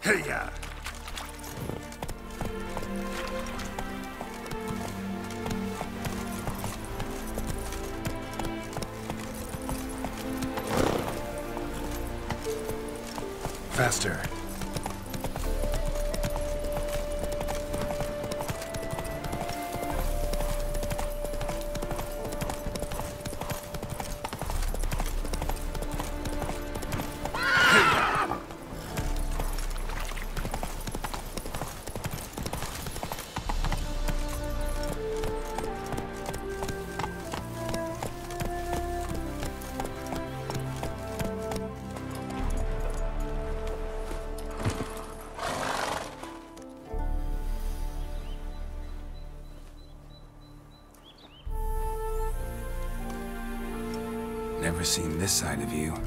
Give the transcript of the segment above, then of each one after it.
Hey-ya! Faster. Never seen this side of you.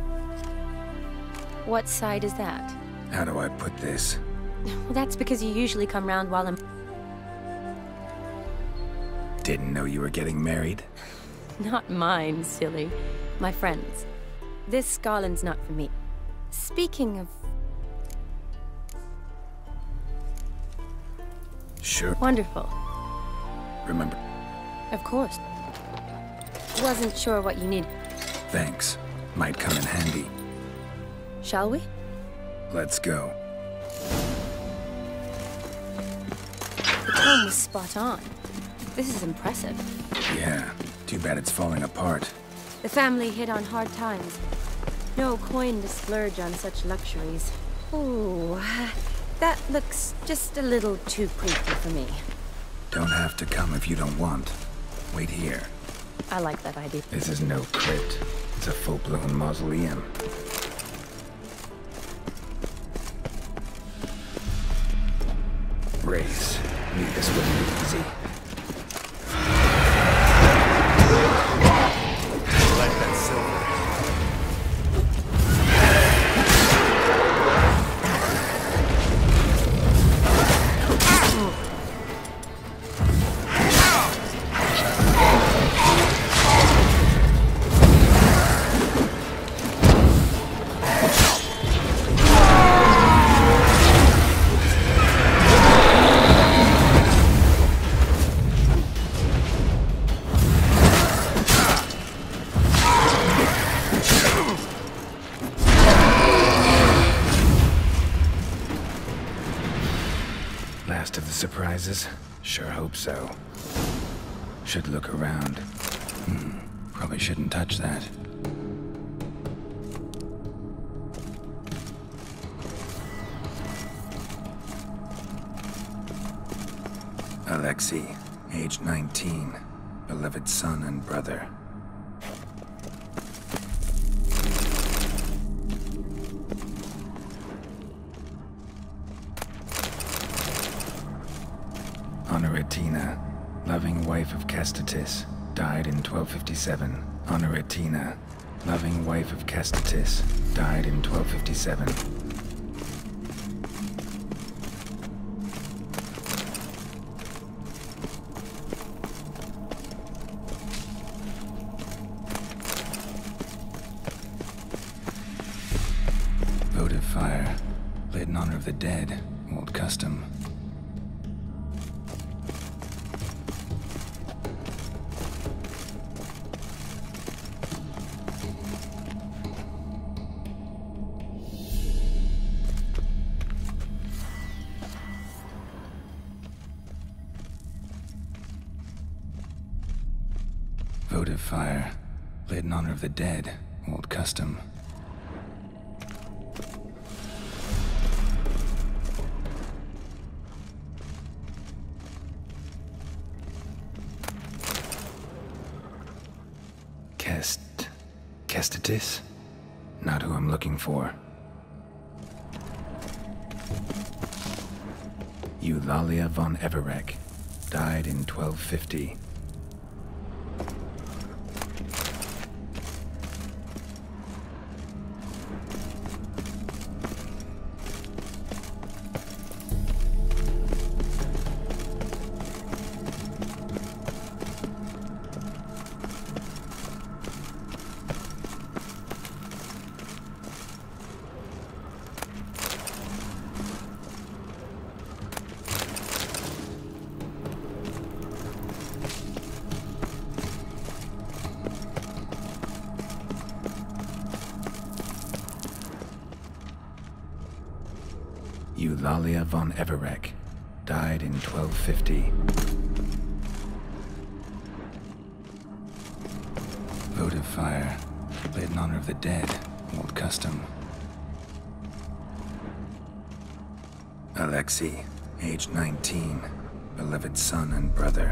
What side is that? How do I put this? Well, that's because you usually come round while I'm... Didn't know you were getting married? Not mine, silly. My friends. This garland's not for me. Speaking of... Sure. Wonderful. Remember. Of course. Wasn't sure what you need. Thanks. Might come in handy. Shall we? Let's go. The tone was spot on. This is impressive. Yeah. Too bad it's falling apart. The family hit on hard times. No coin to splurge on such luxuries. Ooh, that looks just a little too creepy for me. Don't have to come if you don't want. Wait here. I like that idea. This is no crypt. It's a full-blown mausoleum. Race. Leave this with me easy. Like that silver. Last of the surprises? Sure hope so. Should look around. Probably shouldn't touch that. Alexei, age 19, beloved son and brother. Honoratina, loving wife of Kestatis, died in 1257. Honoratina, loving wife of Kestatis, died in 1257. Votive fire, lit in honor of the dead, old custom. Votive fire, lit in honor of the dead, old custom. Kestatis? Not who I'm looking for. Eulalia von Everec, died in 1250. Eulalia von Everec, died in 1250. Votive fire, lit in honor of the dead, old custom. Alexei, age 19, beloved son and brother.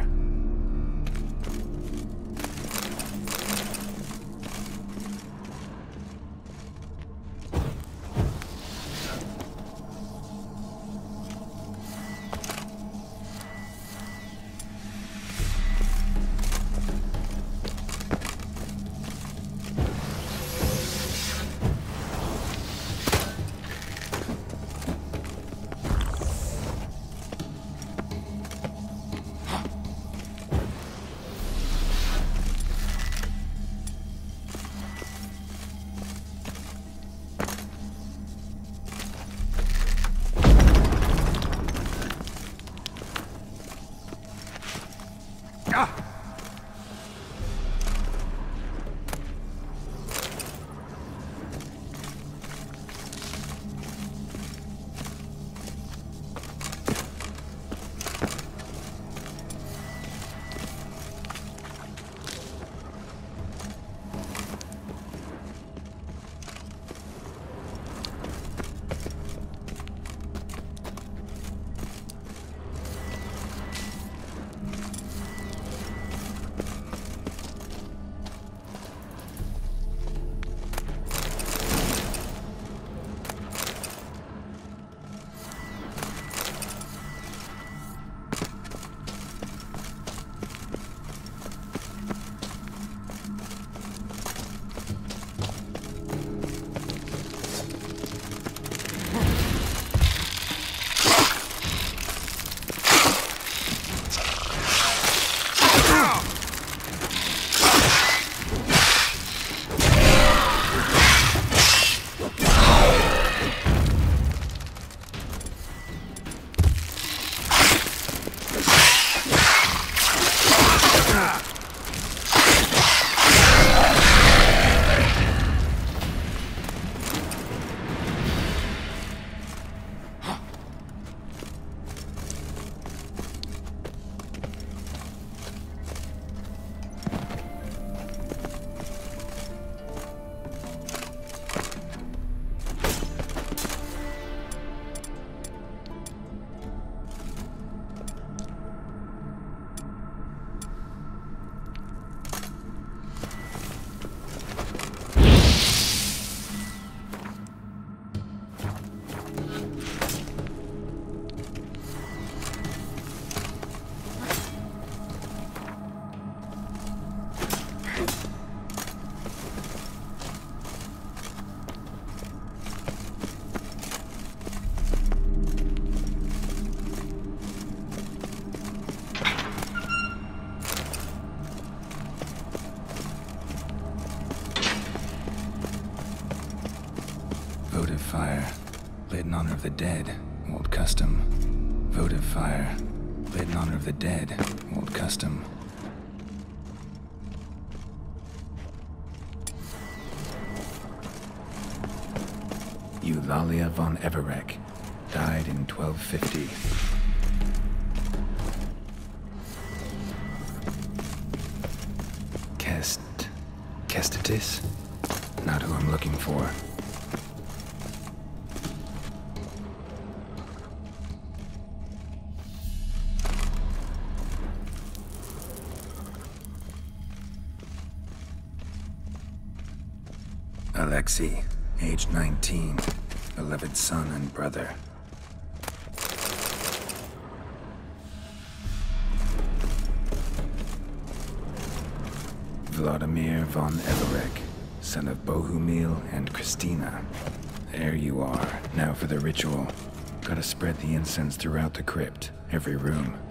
Votive fire, lit in honor of the dead, old custom. Votive fire, lit in honor of the dead, old custom. Eulalia von Everec, died in 1250. Kestatis? Not who I'm looking for. Alexei, age 19, beloved son and brother. Vladimir von Everec, son of Bohumil and Christina. There you are. Now for the ritual. Gotta spread the incense throughout the crypt, every room.